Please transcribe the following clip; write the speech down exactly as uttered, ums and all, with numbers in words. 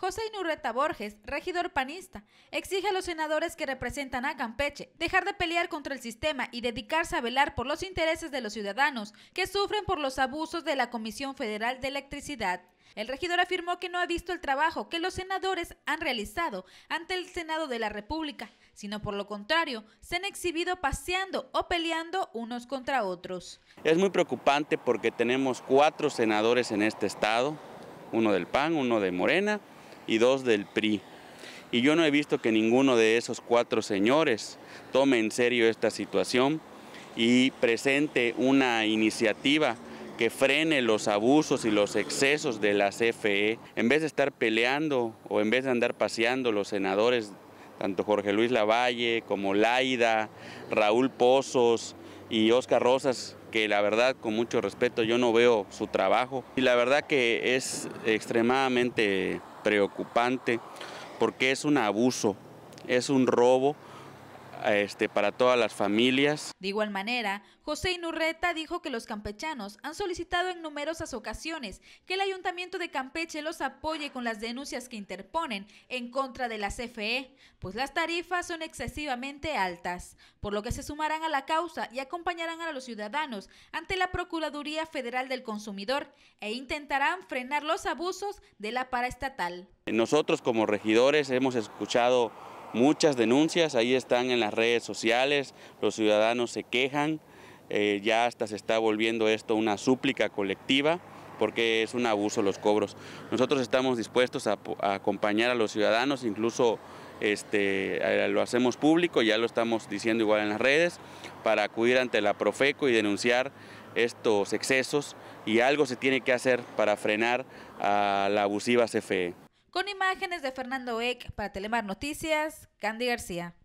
José Inurreta Borges, regidor panista, exige a los senadores que representan a Campeche dejar de pelear contra el sistema y dedicarse a velar por los intereses de los ciudadanos que sufren por los abusos de la Comisión Federal de Electricidad. El regidor afirmó que no ha visto el trabajo que los senadores han realizado ante el Senado de la República, sino por lo contrario, se han exhibido paseando o peleando unos contra otros. Es muy preocupante porque tenemos cuatro senadores en este estado, uno del P A N, uno de Morena y dos del P R I. Y yo no he visto que ninguno de esos cuatro señores tome en serio esta situación y presente una iniciativa que frene los abusos y los excesos de la C F E. En vez de estar peleando o en vez de andar paseando los senadores, tanto Jorge Luis Lavalle como Laida, Raúl Pozos y Oscar Rosas, que la verdad, con mucho respeto, yo no veo su trabajo. Y la verdad que es extremadamente preocupante porque es un abuso, es un robo Este, para todas las familias. De igual manera, José Inurreta dijo que los campechanos han solicitado en numerosas ocasiones que el Ayuntamiento de Campeche los apoye con las denuncias que interponen en contra de la C F E, pues las tarifas son excesivamente altas, por lo que se sumarán a la causa y acompañarán a los ciudadanos ante la Procuraduría Federal del Consumidor e intentarán frenar los abusos de la paraestatal. Nosotros como regidores hemos escuchado muchas denuncias, ahí están en las redes sociales, los ciudadanos se quejan, eh, ya hasta se está volviendo esto una súplica colectiva porque es un abuso los cobros. Nosotros estamos dispuestos a, a acompañar a los ciudadanos, incluso este, lo hacemos público, ya lo estamos diciendo igual en las redes, para acudir ante la Profeco y denunciar estos excesos, y algo se tiene que hacer para frenar a la abusiva C F E. Con imágenes de Fernando Eck para Telemar Noticias, Candy García.